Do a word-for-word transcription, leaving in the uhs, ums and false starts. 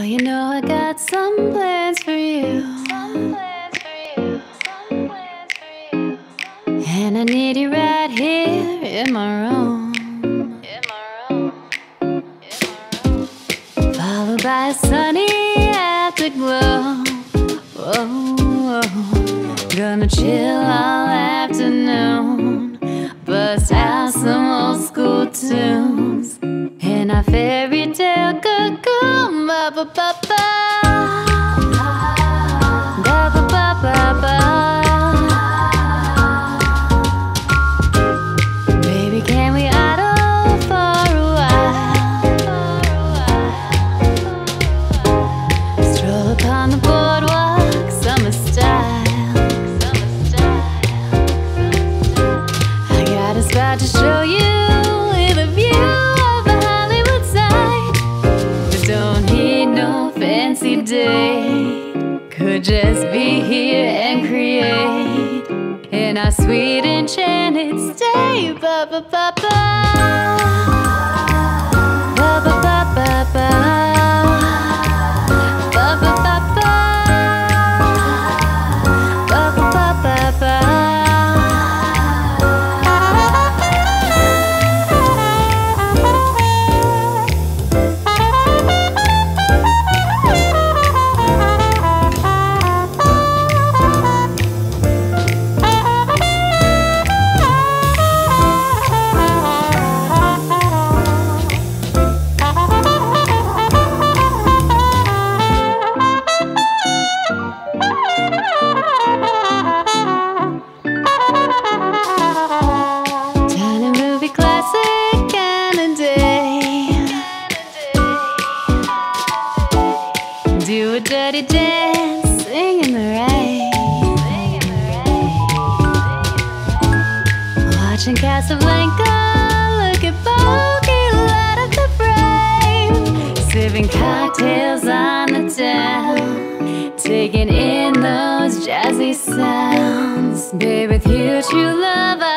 Well, you know I got some plans for you, and I need you right here in my room, followed by a sunny afterglow. Whoa, whoa. Gonna chill all afternoon, bust out some old school tunes in our fairy tale cocoon. Ba ba ba ba, ba ba ba ba ba. Baby, can we idle for a while? Stroll upon the boardwalk, summer style. I got a spot to show you with a view of a Hollywood sign. But don't need no fancy date, could just be here and create in our sweet enchanted stay. Ba ba ba ba, ba ba ba ba ba, ba ba ba ba, ba ba ba ba ba. Do a dirty dance, sing in the rain. Watching Casablanca, look at Bogey light up the frame. Sipping cocktails on the town, taking in those jazzy sounds. Babe, with you, true love, I